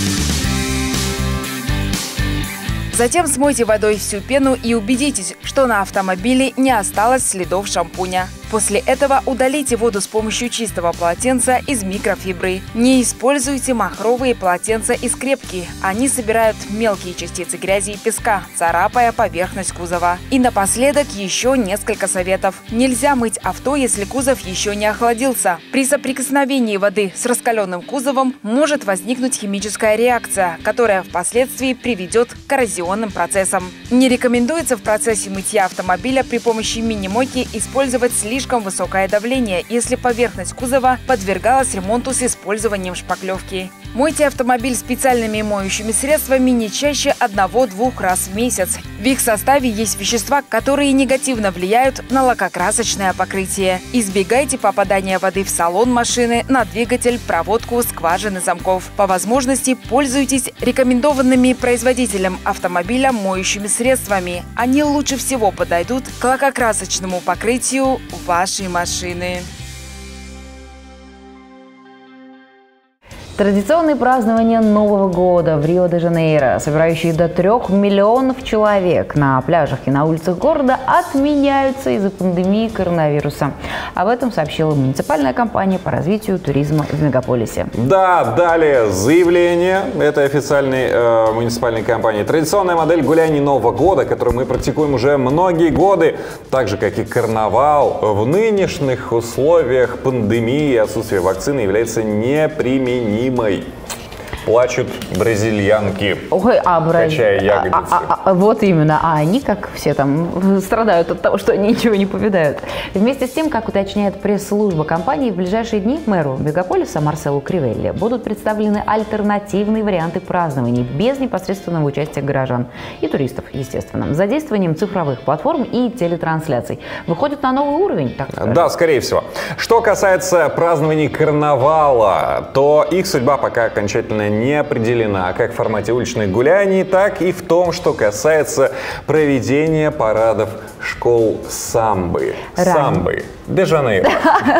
Затем смойте водой всю пену и убедитесь, что на автомобиле не осталось следов шампуня. После этого удалите воду с помощью чистого полотенца из микрофибры. Не используйте махровые полотенца из скрепки. Они собирают мелкие частицы грязи и песка, царапая поверхность кузова. И напоследок еще несколько советов. Нельзя мыть авто, если кузов еще не охладился. При соприкосновении воды с раскаленным кузовом может возникнуть химическая реакция, которая впоследствии приведет к коррозионным процессам. Не рекомендуется в процессе мытья автомобиля при помощи мини-мойки использовать слишком Слишком высокое давление, если поверхность кузова подвергалась ремонту с использованием шпаклевки. Мойте автомобиль специальными моющими средствами не чаще одного-двух раз в месяц. В их составе есть вещества, которые негативно влияют на лакокрасочное покрытие. Избегайте попадания воды в салон машины, на двигатель, проводку, скважины замков. По возможности пользуйтесь рекомендованными производителем автомобиля моющими средствами. Они лучше всего подойдут к лакокрасочному покрытию вашей машины. Традиционные празднования Нового года в Рио-де-Жанейро, собирающие до трех миллионов человек на пляжах и на улицах города, отменяются из-за пандемии коронавируса. Об этом сообщила муниципальная компания по развитию туризма в мегаполисе. Да, далее заявление этой официальной э, муниципальной компании. Традиционная модель гуляний Нового года, которую мы практикуем уже многие годы, так же как и карнавал, в нынешних условиях пандемии и отсутствия вакцины является неприменимой. Плачут бразильянки, Ой, а браз... качая ягодицы. А, а, а, вот именно. А они, как все там, страдают от того, что они ничего не повидают. Вместе с тем, как уточняет пресс-служба компании, в ближайшие дни мэру мегаполиса Марселу Кривелли будут представлены альтернативные варианты празднований без непосредственного участия горожан и туристов, естественно, с задействованием цифровых платформ и телетрансляций. Выходит на новый уровень, так сказать. Да, скорее всего. Что касается празднований карнавала, то их судьба пока окончательно не определена как в формате уличных гуляний, так и в том, что касается проведения парадов школ самбы. Самбы. Де-Жанейро.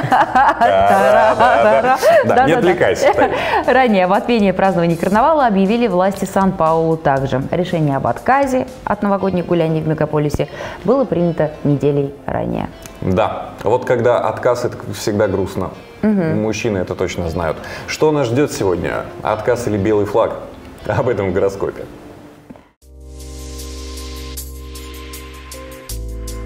Да, не отвлекайся. Ранее в отмене празднований карнавала объявили власти Сан-Паулу также. Решение об отказе от новогодних гуляний в мегаполисе было принято неделей ранее. Да, вот когда отказ, это всегда грустно. Угу. Мужчины это точно знают. Что нас ждет сегодня? Отказ или белый флаг? Об этом в гороскопе.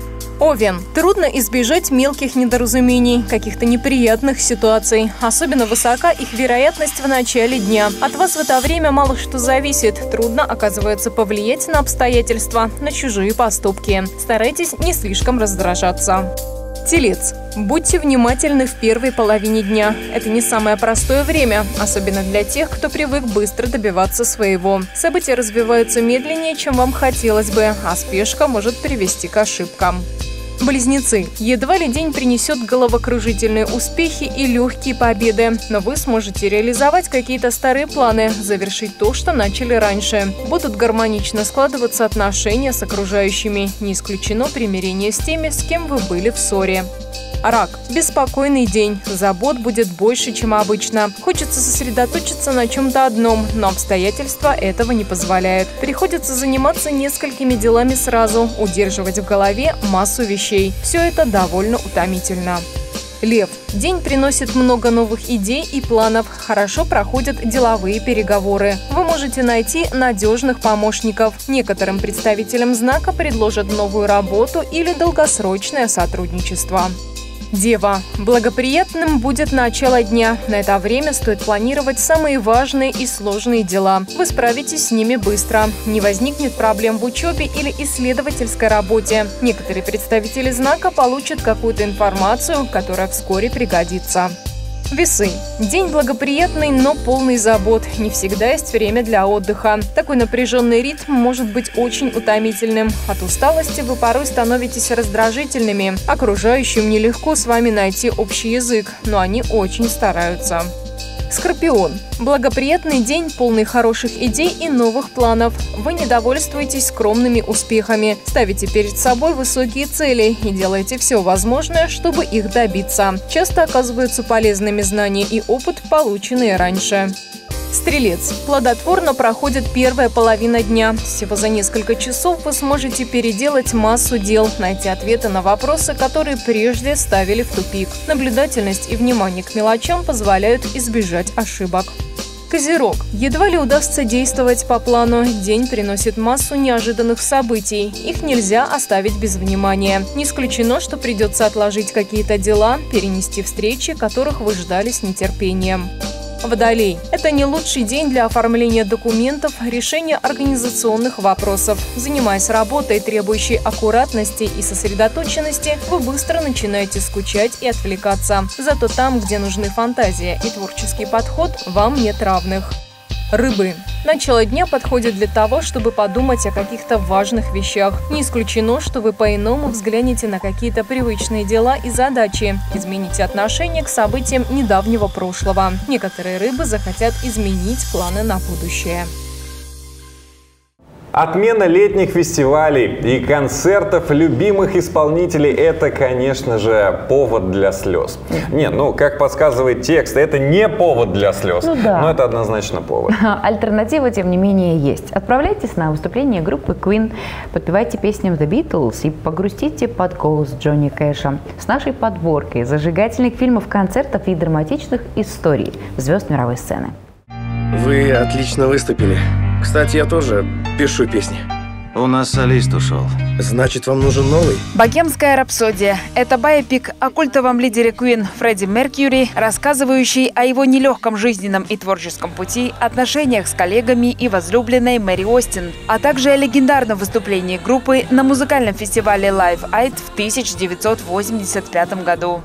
Овен. Трудно избежать мелких недоразумений, каких-то неприятных ситуаций. Особенно высока их вероятность в начале дня. От вас в это время мало что зависит. Трудно, оказывается, повлиять на обстоятельства, на чужие поступки. Старайтесь не слишком раздражаться. Телец. Будьте внимательны в первой половине дня. Это не самое простое время, особенно для тех, кто привык быстро добиваться своего. События развиваются медленнее, чем вам хотелось бы, а спешка может привести к ошибкам. Близнецы. Едва ли день принесет головокружительные успехи и легкие победы, но вы сможете реализовать какие-то старые планы, завершить то, что начали раньше. Будут гармонично складываться отношения с окружающими, не исключено примирение с теми, с кем вы были в ссоре. Рак. Беспокойный день. Забот будет больше, чем обычно. Хочется сосредоточиться на чем-то одном, но обстоятельства этого не позволяют. Приходится заниматься несколькими делами сразу, удерживать в голове массу вещей. Все это довольно утомительно. Лев. День приносит много новых идей и планов. Хорошо проходят деловые переговоры. Вы можете найти надежных помощников. Некоторым представителям знака предложат новую работу или долгосрочное сотрудничество. Дева. Благоприятным будет начало дня. На это время стоит планировать самые важные и сложные дела. Вы справитесь с ними быстро. Не возникнет проблем в учебе или исследовательской работе. Некоторые представители знака получат какую-то информацию, которая вскоре пригодится. Весы. День благоприятный, но полный забот. Не всегда есть время для отдыха. Такой напряженный ритм может быть очень утомительным. От усталости вы порой становитесь раздражительными. Окружающим нелегко с вами найти общий язык, но они очень стараются. Скорпион. Благоприятный день, полный хороших идей и новых планов. Вы не довольствуетесь скромными успехами, ставите перед собой высокие цели и делаете все возможное, чтобы их добиться. Часто оказываются полезными знания и опыт, полученные раньше. Стрелец. Плодотворно проходит первая половина дня. Всего за несколько часов вы сможете переделать массу дел, найти ответы на вопросы, которые прежде ставили в тупик. Наблюдательность и внимание к мелочам позволяют избежать ошибок. Козерог. Едва ли удастся действовать по плану. День приносит массу неожиданных событий. Их нельзя оставить без внимания. Не исключено, что придется отложить какие-то дела, перенести встречи, которых вы ждали с нетерпением. Водолей. Это не лучший день для оформления документов, решения организационных вопросов. Занимаясь работой, требующей аккуратности и сосредоточенности, вы быстро начинаете скучать и отвлекаться. Зато там, где нужны фантазия и творческий подход, вам нет равных. Рыбы. Начало дня подходит для того, чтобы подумать о каких-то важных вещах. Не исключено, что вы по-иному взглянете на какие-то привычные дела и задачи. Измените отношение к событиям недавнего прошлого. Некоторые рыбы захотят изменить планы на будущее. Отмена летних фестивалей и концертов любимых исполнителей – это, конечно же, повод для слез. Не, ну, как подсказывает текст, это не повод для слез, ну, да. но это однозначно повод. Альтернатива, тем не менее, есть. Отправляйтесь на выступление группы Queen, подпевайте песням The Beatles и погрустите под голос Джонни Кэша с нашей подборкой зажигательных фильмов, концертов и драматичных историй звезд мировой сцены. Вы отлично выступили. Кстати, я тоже пишу песни. У нас солист ушел. Значит, вам нужен новый? «Богемская рапсодия» – это байопик о культовом лидере Queen Фредди Меркьюри, рассказывающий о его нелегком жизненном и творческом пути, отношениях с коллегами и возлюбленной Мэри Остин, а также о легендарном выступлении группы на музыкальном фестивале Live Aid в тысяча девятьсот восемьдесят пятом году.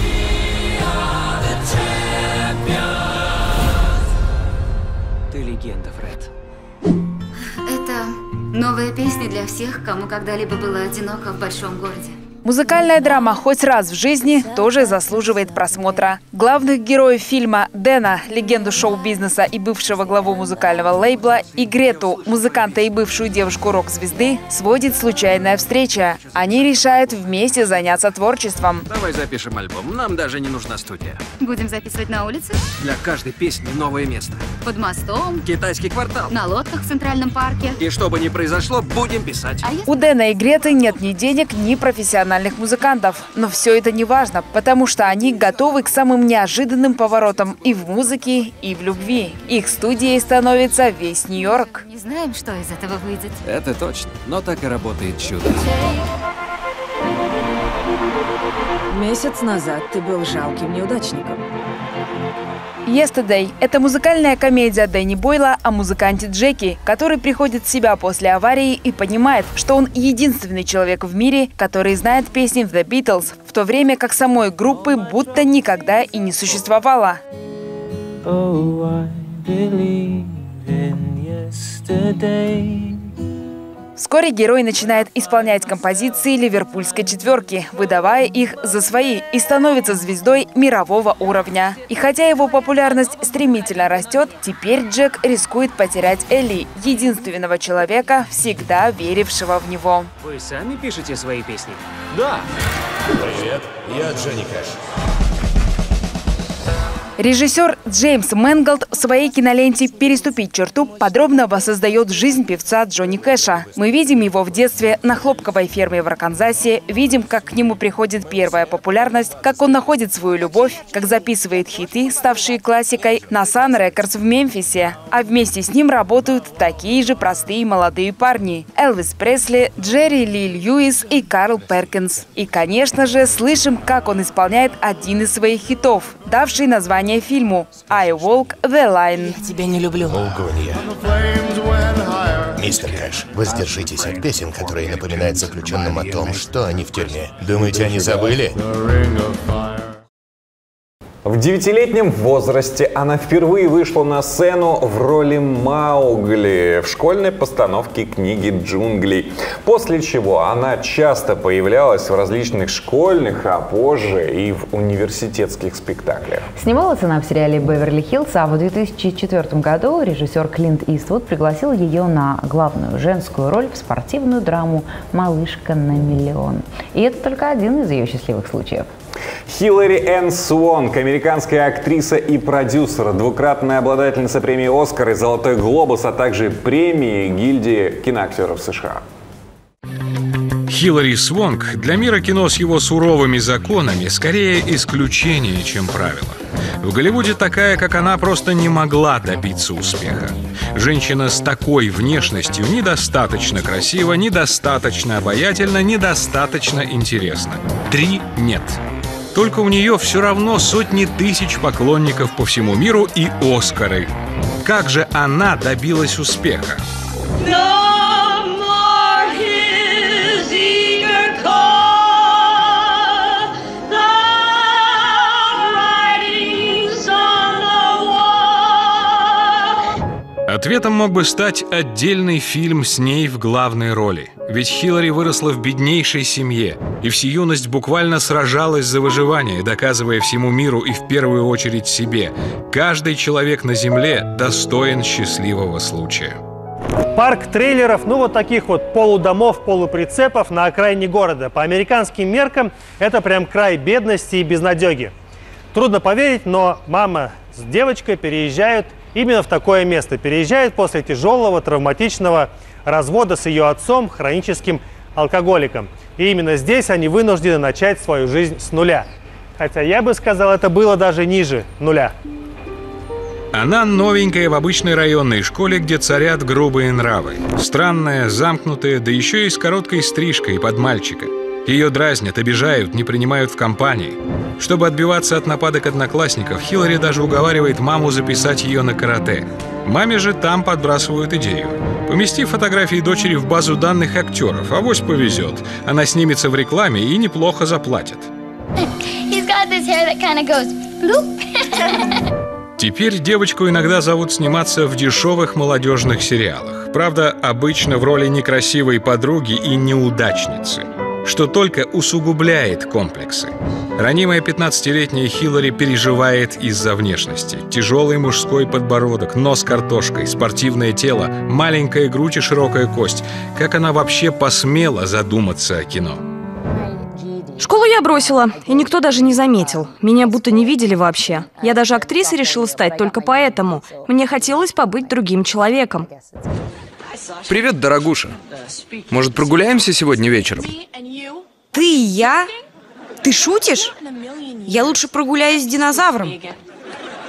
Ты легенда, Фред. Это новая песня для всех, кому когда-либо было одиноко в большом городе. Музыкальная драма «Хоть раз в жизни» тоже заслуживает просмотра. Главных героев фильма Дэна, легенду шоу-бизнеса и бывшего главу музыкального лейбла, и Грету, музыканта и бывшую девушку рок-звезды, сводит случайная встреча. Они решают вместе заняться творчеством. Давай запишем альбом. Нам даже не нужна студия. Будем записывать на улице? Для каждой песни новое место. Под мостом? Китайский квартал. На лодках в Центральном парке? И что бы ни произошло, будем писать. А если... У Дэна и Греты нет ни денег, ни профессиональных музыкантов. Но все это не важно, потому что они готовы к самым неожиданным поворотам и в музыке, и в любви. Их студией становится весь Нью-Йорк. Не знаем, что из этого выйдет. Это точно, но так и работает чудо. Месяц назад ты был жалким неудачником. «Yesterday» — это музыкальная комедия Дэнни Бойла о музыканте Джеки, который приходит в себя после аварии и понимает, что он единственный человек в мире, который знает песни The Beatles, в то время как самой группы будто никогда и не существовало. Oh, I believe in yesterday. Вскоре герой начинает исполнять композиции ливерпульской четверки, выдавая их за свои, и становится звездой мирового уровня. И хотя его популярность стремительно растет, теперь Джек рискует потерять Элли, единственного человека, всегда верившего в него. Вы сами пишете свои песни? Да. Привет, я Джонни Кэш. Режиссер Джеймс Мэнголд в своей киноленте «Переступить черту» подробно воссоздает жизнь певца Джонни Кэша. Мы видим его в детстве на хлопковой ферме в Арканзасе, видим, как к нему приходит первая популярность, как он находит свою любовь, как записывает хиты, ставшие классикой, на Sun Records в Мемфисе. А вместе с ним работают такие же простые молодые парни – Элвис Пресли, Джерри Ли Льюис и Карл Перкинс. И, конечно же, слышим, как он исполняет один из своих хитов, давший название фильму «I Walk the Line». Я тебя не люблю. Лгунья. Мистер Кэш, воздержитесь от песен, которые напоминают заключенным о том, что они в тюрьме. Думаете, они забыли? В девятилетнем возрасте она впервые вышла на сцену в роли Маугли в школьной постановке книги «Джунгли», после чего она часто появлялась в различных школьных, а позже и в университетских спектаклях. Снималась она в сериале «Беверли-Хиллз», а в две тысячи четвёртом году режиссер Клинт Иствуд пригласил ее на главную женскую роль в спортивную драму «Малышка на миллион». И это только один из ее счастливых случаев. Хиллари Энн Свонк, американская актриса и продюсер, двукратная обладательница премии «Оскар» и «Золотой глобус», а также премии гильдии киноактеров США. Хиллари Свонк для мира кино с его суровыми законами скорее исключение, чем правило. В Голливуде такая, как она, просто не могла добиться успеха. Женщина с такой внешностью недостаточно красива, недостаточно обаятельна, недостаточно интересна. Три нет. Только у нее все равно сотни тысяч поклонников по всему миру и «Оскары». Как же она добилась успеха? Ответом мог бы стать отдельный фильм с ней в главной роли. Ведь Хиллари выросла в беднейшей семье и всю юность буквально сражалась за выживание, доказывая всему миру и в первую очередь себе: каждый человек на земле достоин счастливого случая. Парк трейлеров, ну вот таких вот полудомов, полуприцепов на окраине города. По американским меркам это прям край бедности и безнадеги. Трудно поверить, но мама с девочкой переезжают именно в такое место. Переезжает после тяжелого травматичного развода с ее отцом, хроническим алкоголиком. И именно здесь они вынуждены начать свою жизнь с нуля. Хотя я бы сказал, это было даже ниже нуля. Она новенькая в обычной районной школе, где царят грубые нравы. Странная, замкнутая, да еще и с короткой стрижкой под мальчика. Ее дразнят, обижают, не принимают в компании. Чтобы отбиваться от нападок одноклассников, Хиллари даже уговаривает маму записать ее на карате. Маме же там подбрасывают идею. Помести фотографии дочери в базу данных актеров, авось повезет. Она снимется в рекламе и неплохо заплатят. Теперь девочку иногда зовут сниматься в дешевых молодежных сериалах. Правда, обычно в роли некрасивой подруги и неудачницы, что только усугубляет комплексы. Ранимая пятнадцатилетняя Хиллари переживает из-за внешности. Тяжелый мужской подбородок, нос картошкой, спортивное тело, маленькая грудь и широкая кость. Как она вообще посмела задуматься о кино? Школу я бросила, и никто даже не заметил. Меня будто не видели вообще. Я даже актрисой решила стать только поэтому. Мне хотелось побыть другим человеком. Привет, дорогуша. Может, прогуляемся сегодня вечером? Ты и я? Ты шутишь? Я лучше прогуляюсь с динозавром.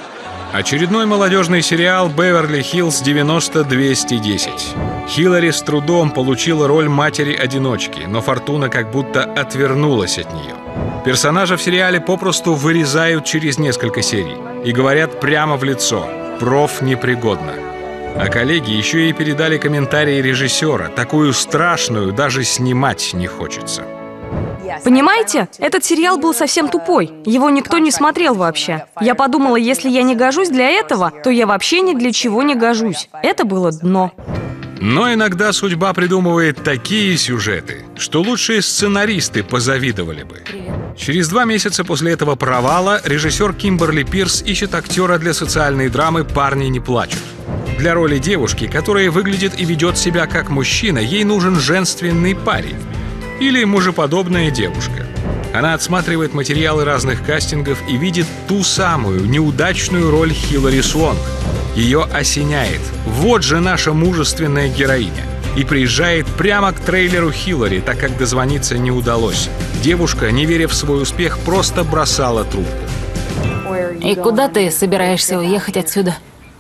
Очередной молодежный сериал «Беверли-Хиллз девяносто двести десять». Хиллари с трудом получила роль матери-одиночки, но фортуна как будто отвернулась от нее. Персонажа в сериале попросту вырезают через несколько серий и говорят прямо в лицо: «Проф непригодна». А коллеги еще и передали комментарии режиссера, такую страшную даже снимать не хочется. Понимаете, этот сериал был совсем тупой. Его никто не смотрел вообще. Я подумала, если я не гожусь для этого, то я вообще ни для чего не гожусь. Это было дно. Но иногда судьба придумывает такие сюжеты, что лучшие сценаристы позавидовали бы. Через два месяца после этого провала режиссер Кимберли Пирс ищет актера для социальной драмы «Парни не плачут». Для роли девушки, которая выглядит и ведет себя как мужчина, ей нужен женственный парень. Или мужеподобная девушка. Она отсматривает материалы разных кастингов и видит ту самую неудачную роль Хиллари Свонг. Ее осеняет. Вот же наша мужественная героиня. И приезжает прямо к трейлеру Хиллари, так как дозвониться не удалось. Девушка, не веря в свой успех, просто бросала трубку. И куда ты собираешься уехать отсюда?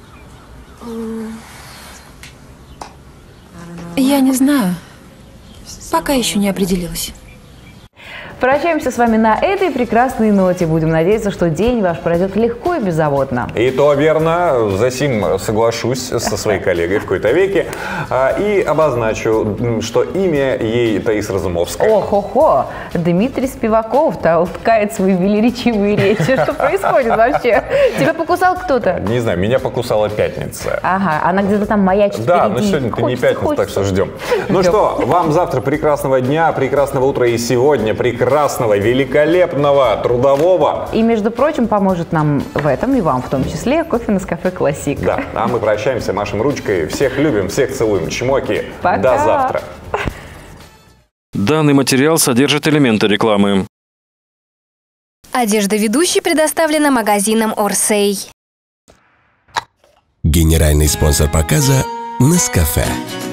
Я не знаю. Пока еще не определилась. Прощаемся с вами на этой прекрасной ноте. Будем надеяться, что день ваш пройдет легко и беззаботно. И то верно. Засим соглашусь со своей коллегой в кои-то веке и обозначу, что имя ей Таис Разумовская. Ох-хо-хо! Дмитрий Спиваков толкает свои велеречивые речи. Что происходит вообще? Тебя покусал кто-то? Не знаю, меня покусала пятница. Ага, она где-то там маячит впереди. Да, но сегодня-то не пятница, так что ждем. Ну что, вам завтра прекрасного дня, прекрасного утра и сегодня прекрасного Прекрасного, великолепного, трудового. И, между прочим, поможет нам в этом, и вам в том числе, кофе Нескафе Классик. Да, а мы прощаемся, машем ручкой. Всех любим, всех целуем. Чмоки. Пока. До завтра. Данный материал содержит элементы рекламы. Одежда ведущей предоставлена магазином Орсей. Генеральный спонсор показа Нескафе.